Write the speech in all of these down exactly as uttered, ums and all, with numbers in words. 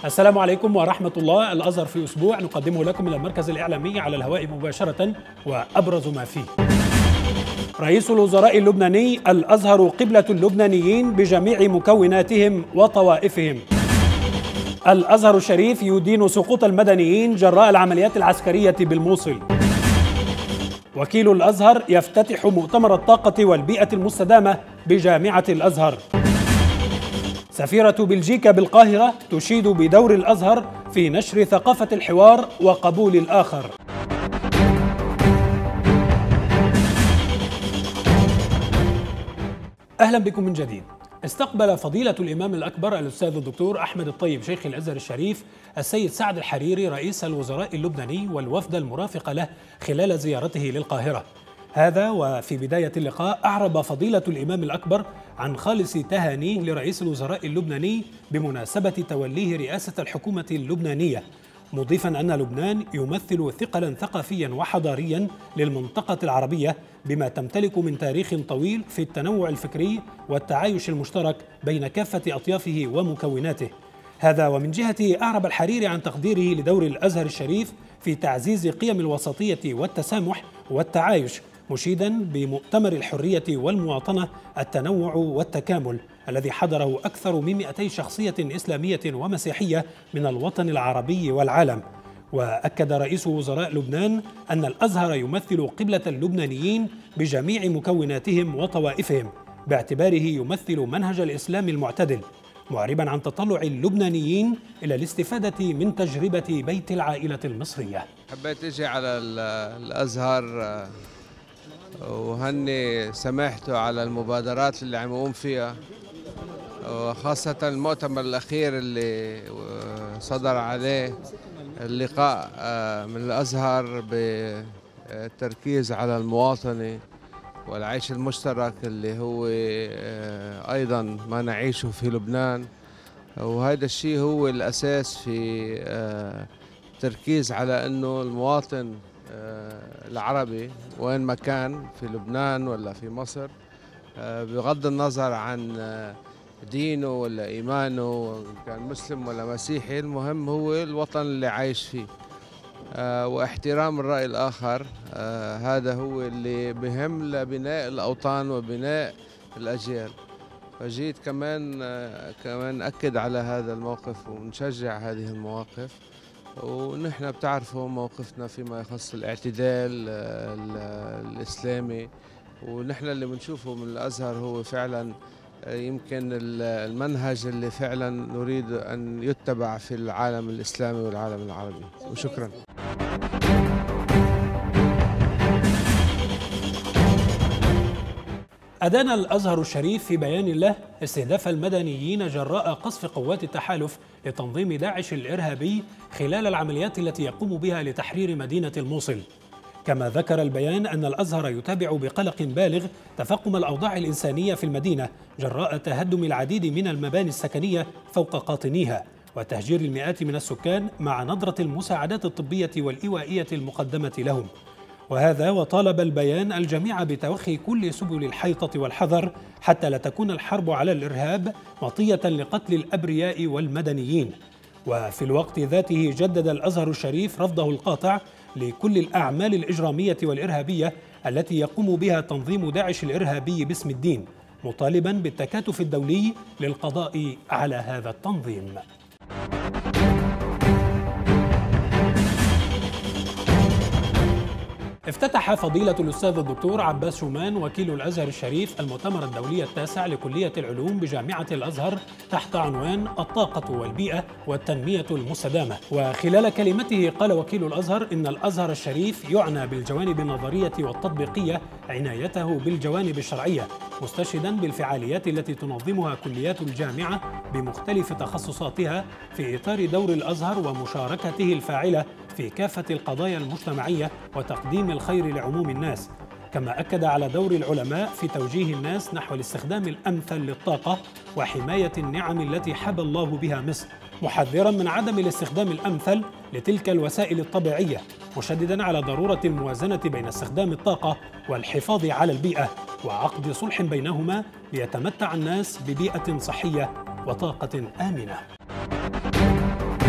السلام عليكم ورحمة الله. الأزهر في أسبوع نقدمه لكم من المركز الإعلامي على الهواء مباشرة، وأبرز ما فيه: رئيس الوزراء اللبناني: الأزهر قبلة اللبنانيين بجميع مكوناتهم وطوائفهم. الأزهر الشريف يدين سقوط المدنيين جراء العمليات العسكرية بالموصل. وكيل الأزهر يفتتح مؤتمر الطاقة والبيئة المستدامة بجامعة الأزهر. سفيرة بلجيكا بالقاهرة تشيد بدور الأزهر في نشر ثقافة الحوار وقبول الآخر. أهلا بكم من جديد. استقبل فضيلة الإمام الأكبر الأستاذ الدكتور أحمد الطيب شيخ الأزهر الشريف السيد سعد الحريري رئيس الوزراء اللبناني والوفد المرافق له خلال زيارته للقاهرة. هذا وفي بداية اللقاء أعرب فضيلة الإمام الأكبر عن خالص تهانيه لرئيس الوزراء اللبناني بمناسبة توليه رئاسة الحكومة اللبنانية، مضيفا أن لبنان يمثل ثقلا ثقافيا وحضاريا للمنطقة العربية بما تمتلك من تاريخ طويل في التنوع الفكري والتعايش المشترك بين كافة أطيافه ومكوناته. هذا ومن جهته أعرب الحريري عن تقديره لدور الأزهر الشريف في تعزيز قيم الوسطية والتسامح والتعايش، مشيدا بمؤتمر الحرية والمواطنة التنوع والتكامل الذي حضره أكثر من مئتي شخصية إسلامية ومسيحية من الوطن العربي والعالم. وأكد رئيس وزراء لبنان أن الأزهر يمثل قبلة اللبنانيين بجميع مكوناتهم وطوائفهم، باعتباره يمثل منهج الإسلام المعتدل، معربا عن تطلع اللبنانيين إلى الاستفادة من تجربة بيت العائلة المصرية. حبيت أجي على الأزهر وهني سماحته على المبادرات اللي عم يقوم فيها، وخاصة المؤتمر الأخير اللي صدر عليه اللقاء من الأزهر بالتركيز على المواطنة والعيش المشترك اللي هو أيضا ما نعيشه في لبنان. وهذا الشيء هو الأساس في التركيز على أنه المواطن العربي وين ما كان في لبنان ولا في مصر، بغض النظر عن دينه ولا إيمانه، كان مسلم ولا مسيحي، المهم هو الوطن اللي عايش فيه، واحترام الرأي الآخر. هذا هو اللي بهم لبناء الأوطان وبناء الأجيال. فجيت كمان كمان أكد على هذا الموقف ونشجع هذه المواقف، ونحن بتعرفوا موقفنا فيما يخص الاعتدال الإسلامي، ونحن اللي بنشوفه من الأزهر هو فعلا يمكن المنهج اللي فعلا نريد أن يتبع في العالم الإسلامي والعالم العربي. وشكرا. أدان الأزهر الشريف في بيان له استهداف المدنيين جراء قصف قوات التحالف لتنظيم داعش الإرهابي خلال العمليات التي يقوم بها لتحرير مدينة الموصل. كما ذكر البيان أن الأزهر يتابع بقلق بالغ تفاقم الأوضاع الإنسانية في المدينة جراء تهدم العديد من المباني السكنية فوق قاطنيها وتهجير المئات من السكان مع نظرة المساعدات الطبية والإيوائية المقدمة لهم. وهذا وطالب البيان الجميع بتوخي كل سبل الحيطة والحذر حتى لا تكون الحرب على الإرهاب مطية لقتل الأبرياء والمدنيين. وفي الوقت ذاته جدد الأزهر الشريف رفضه القاطع لكل الأعمال الإجرامية والإرهابية التي يقوم بها تنظيم داعش الإرهابي باسم الدين، مطالبا بالتكاتف الدولي للقضاء على هذا التنظيم. افتتح فضيلة الأستاذ الدكتور عباس شومان وكيل الأزهر الشريف المؤتمر الدولي التاسع لكلية العلوم بجامعة الأزهر تحت عنوان الطاقة والبيئة والتنمية المستدامة. وخلال كلمته قال وكيل الأزهر إن الأزهر الشريف يعنى بالجوانب النظرية والتطبيقية عنايته بالجوانب الشرعية، مستشهدا بالفعاليات التي تنظمها كليات الجامعة بمختلف تخصصاتها في إطار دور الأزهر ومشاركته الفاعلة في كافة القضايا المجتمعية وتقديم الخير لعموم الناس. كما أكد على دور العلماء في توجيه الناس نحو الاستخدام الأمثل للطاقة وحماية النعم التي حبى الله بها مصر، محذرا من عدم الاستخدام الأمثل لتلك الوسائل الطبيعية، مشددا على ضرورة الموازنة بين استخدام الطاقة والحفاظ على البيئة وعقد صلح بينهما ليتمتع الناس ببيئة صحية وطاقة آمنة.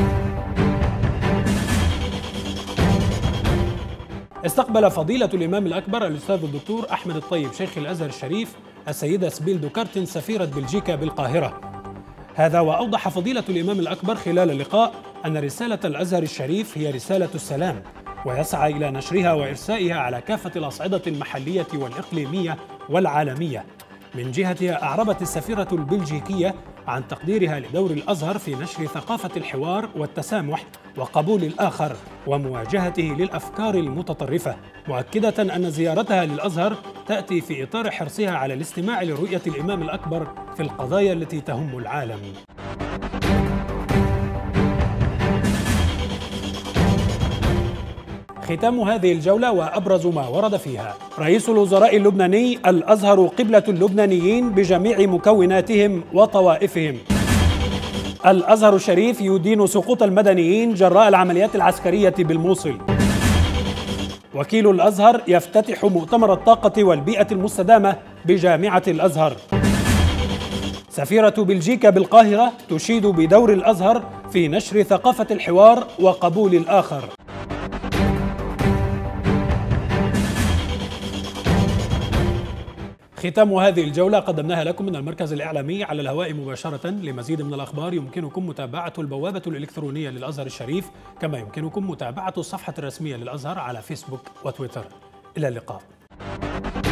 استقبل فضيلة الإمام الأكبر الأستاذ الدكتور أحمد الطيب شيخ الأزهر الشريف السيدة سبيل دوكارتن سفيرة بلجيكا بالقاهرة. هذا وأوضح فضيلة الإمام الأكبر خلال اللقاء أن رسالة الأزهر الشريف هي رسالة السلام، ويسعى إلى نشرها وإرسائها على كافة الأصعدة المحلية والإقليمية والعالمية. من جهتها أعربت السفيرة البلجيكية عن تقديرها لدور الأزهر في نشر ثقافة الحوار والتسامح وقبول الآخر ومواجهته للأفكار المتطرفة، مؤكدة أن زيارتها للأزهر تأتي في إطار حرصها على الاستماع لرؤية الإمام الأكبر في القضايا التي تهم العالم. ختام هذه الجولة وأبرز ما ورد فيها: رئيس الوزراء اللبناني: الأزهر قبلة اللبنانيين بجميع مكوناتهم وطوائفهم. الأزهر الشريف يدين سقوط المدنيين جراء العمليات العسكرية بالموصل. وكيل الأزهر يفتتح مؤتمر الطاقة والبيئة المستدامة بجامعة الأزهر. سفيرة بلجيكا بالقاهرة تشيد بدور الأزهر في نشر ثقافة الحوار وقبول الآخر. ختام هذه الجولة قدمناها لكم من المركز الإعلامي على الهواء مباشرة. لمزيد من الأخبار يمكنكم متابعة البوابة الإلكترونية للأزهر الشريف، كما يمكنكم متابعة الصفحة الرسمية للأزهر على فيسبوك وتويتر. إلى اللقاء.